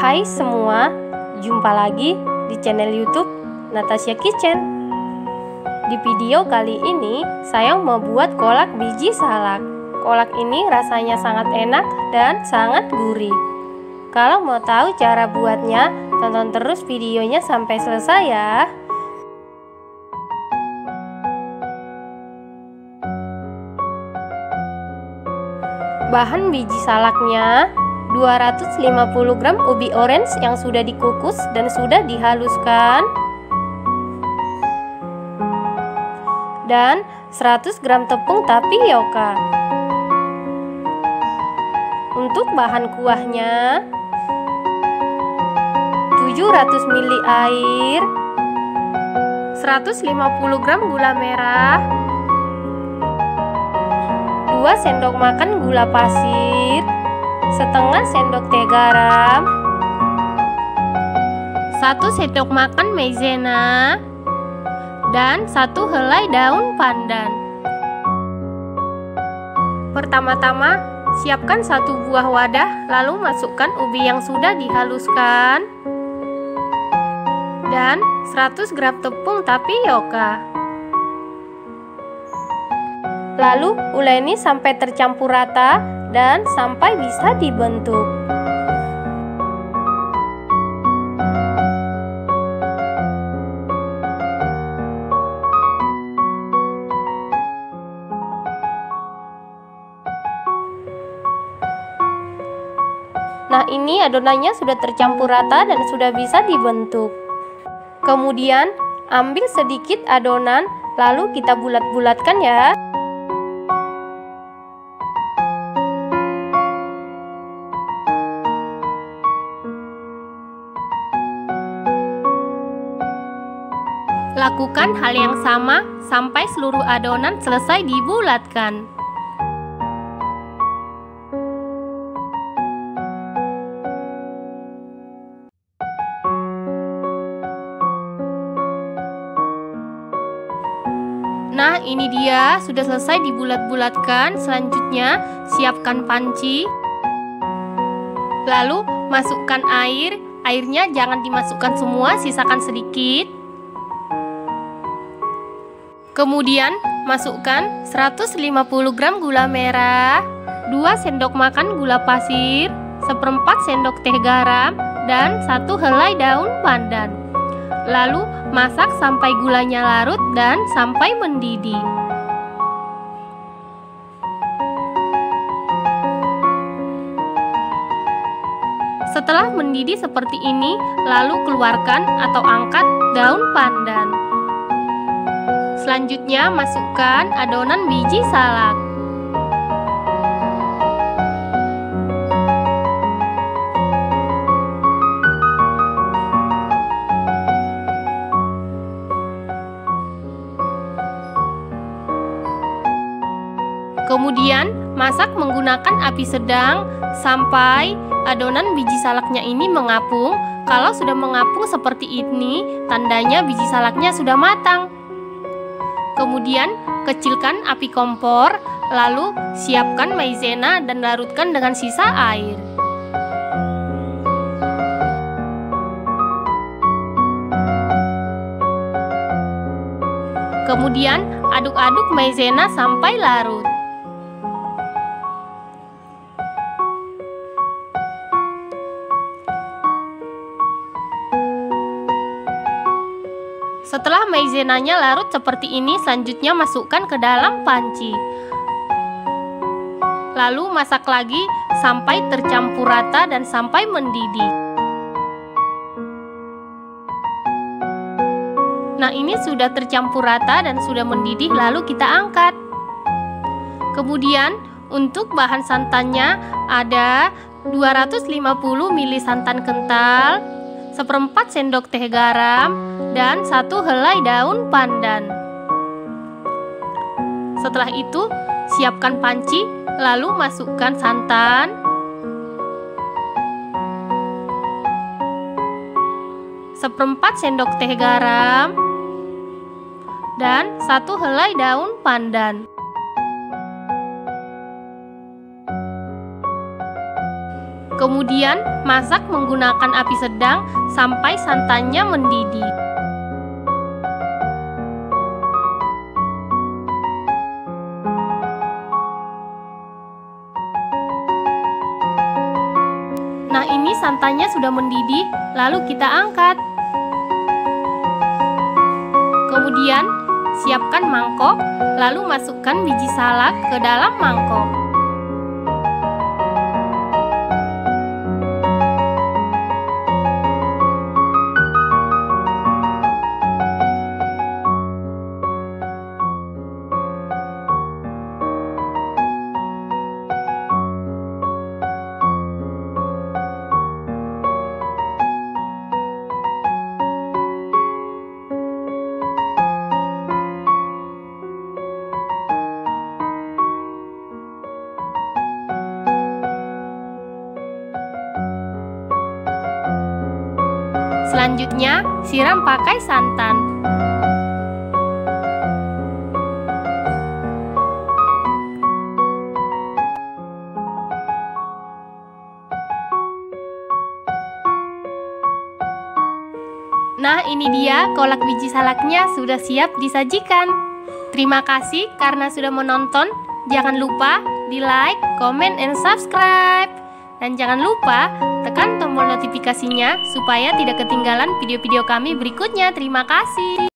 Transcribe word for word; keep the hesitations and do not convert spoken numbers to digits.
Hai semua, jumpa lagi di channel YouTube Natasha Kitchen. Di video kali ini saya mau buat kolak biji salak. Kolak ini rasanya sangat enak dan sangat gurih. Kalau mau tahu cara buatnya, tonton terus videonya sampai selesai ya. Bahan biji salaknya: dua ratus lima puluh gram ubi orange yang sudah dikukus dan sudah dihaluskan, dan seratus gram tepung tapioka. Untuk bahan kuahnya: tujuh ratus mililiter air, seratus lima puluh gram gula merah, dua sendok makan gula pasir, setengah sendok teh garam, satu sendok makan maizena, dan satu helai daun pandan. Pertama-tama, siapkan satu buah wadah, lalu masukkan ubi yang sudah dihaluskan dan seratus gram tepung tapioka. Lalu uleni sampai tercampur rata dan sampai bisa dibentuk. Nah, ini adonannya sudah tercampur rata dan sudah bisa dibentuk. Kemudian ambil sedikit adonan, lalu kita bulat-bulatkan ya. Lakukan hal yang sama sampai seluruh adonan selesai dibulatkan. Nah, ini dia sudah selesai dibulat-bulatkan. Selanjutnya, siapkan panci. Lalu, masukkan air. Airnya jangan dimasukkan semua, sisakan sedikit. Kemudian, masukkan seratus lima puluh gram gula merah, dua sendok makan gula pasir, seperempat sendok teh garam, dan satu helai daun pandan. Lalu, masak sampai gulanya larut dan sampai mendidih. Setelah mendidih seperti ini, lalu keluarkan atau angkat daun pandan. Selanjutnya, masukkan adonan biji salak. Kemudian, masak menggunakan api sedang sampai adonan biji salaknya ini mengapung. Kalau sudah mengapung seperti ini, tandanya biji salaknya sudah matang. Kemudian, kecilkan api kompor, lalu siapkan maizena dan larutkan dengan sisa air. Kemudian, aduk-aduk maizena sampai larut. Setelah maizenanya larut seperti ini, selanjutnya masukkan ke dalam panci. Lalu masak lagi sampai tercampur rata dan sampai mendidih. Nah, ini sudah tercampur rata dan sudah mendidih, lalu kita angkat. Kemudian, untuk bahan santannya ada dua ratus lima puluh mililiter santan kental, seperempat sendok teh garam, dan satu helai daun pandan. Setelah itu, siapkan panci, lalu masukkan santan, seperempat sendok teh garam, dan satu helai daun pandan. Kemudian, masak menggunakan api sedang sampai santannya mendidih. Nah, ini santannya sudah mendidih, lalu kita angkat. Kemudian, siapkan mangkok, lalu masukkan biji salak ke dalam mangkok. Selanjutnya, siram pakai santan. Nah, ini dia kolak biji salaknya sudah siap disajikan. Terima kasih karena sudah menonton. Jangan lupa di like, comment, and subscribe. Dan jangan lupa tekan tombol notifikasinya supaya tidak ketinggalan video-video kami berikutnya. Terima kasih.